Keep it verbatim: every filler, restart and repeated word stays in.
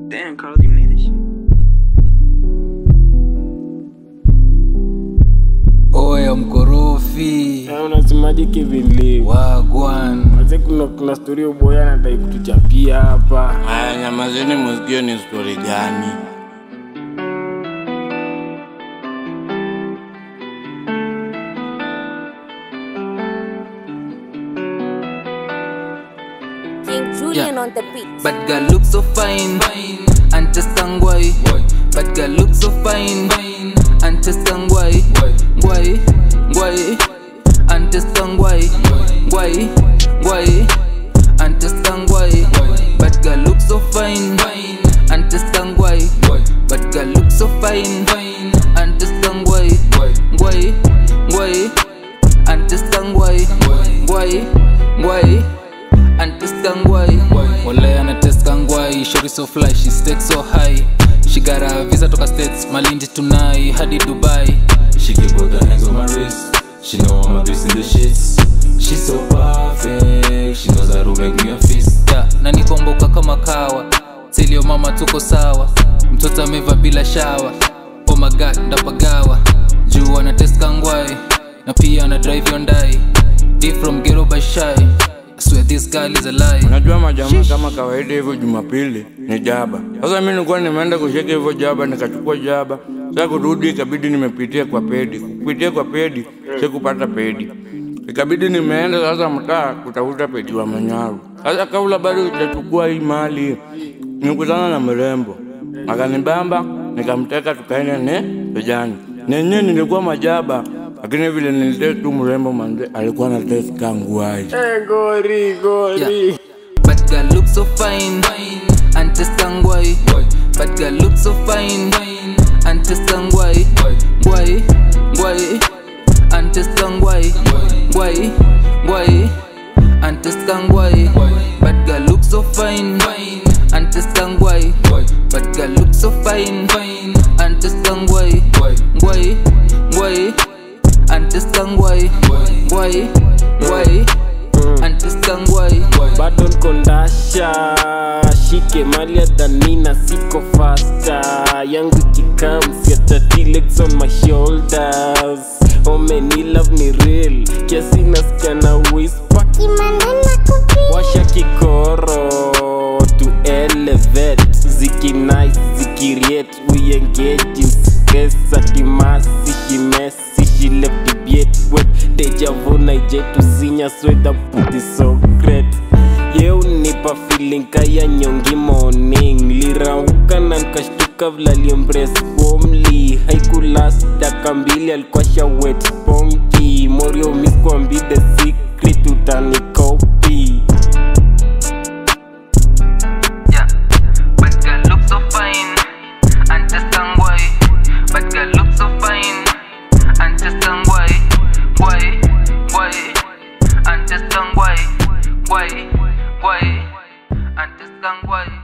Damn, Carlos, you made this shit. Oya mkorofi. Ya unasemaje Kevin Lee? Wagwan. Maze kuna kuna story uboya anadai kutuchapia hapa. Haya nyamazeni msikie ni story gani? Julian on the beat. But girl look so fine, fine. And just sangwai. But girl look so fine, fine. And just sangwai. Gwai, gwai. And just sangwai. Gwai, gwai. And just sangwai. But girl look so fine, fine. And just sangwai. But girl look so fine, fine. And just sangwai. Gwai, gwai. And just sangwai. Gwai, gwai. And this kangwai, wale ana test kangwai. Shorty so fly, she stakes so high. She got a visa toka States, Malindi tonight, hadi Dubai. She keep both her hands on my wrist. She know I'm a beast in the shits. She's so perfect, she knows how to make me a fist. Yeah, na nikomboka kama kawa. Tell your mama tuko sawa. Mtoto ameva bila shower. Oh my god, ndapagawa. Juu ana test kangwai, na pia ana drive Hyundai. Deep from ghetto by shy. I swear this girl is a lie. Unajua majamaa kama kawaida hivyo Jumapili ni jaba. Sasa mimi nilikuwa nimeenda kushika hivyo jaba, nikachukua jaba. Sasa kurudi ikabidi nimepitia kwa pedi. Kupitia kwa pedi, sikupata pedi. Ikabidi nimeenda sasa mtaa kutafuta pedi wa Manyaru. Sasa kabla bado hujachukua hii mali, nikutana na mrembo. Akanibamba, nikamteka tukaenda ne vijana. Nenye nilikuwa majaba. Lakini vile nilitest tu mrembo manze alikuwa na test kangwai. Eh gori gori. Yeah. But girl look so fine, fine. And just kangwai. But girl look so fine, fine. And just kangwai. Gwai, gwai. And just kangwai. Gwai, gwai. And just kangwai. But girl look so fine, fine. And just kangwai. But girl look so fine, fine. And just kangwai. Gwai, gwai. And just kangwai, gwai, gwai. And just kangwai. Bado kondasha, shike malia danina siko faster. Yangu kikam siata legs on my shoulders. Oh man, ni love ni real, kiasi nasikia na whisper. Washa kikoro to elevate. Ziki nice, ziki riet, we engage in stress. Akimasi, she messy, she left the beat wet. Deja vu na ijetu sinya sweda puti so great. Ye unipa feeling kaya nyongi morning. Lirauka na nkashtuka vla liempress warmly. Haikulast daka mbili alikuwa sha wet ponky. Morio miskwambi the secret utani copy. Yeah, but girl look so fine. And just kangwai. But girl look so fine. And just kangwai. Gwai, gwai. And just kangwai. Gwai, gwai. And just kangwai.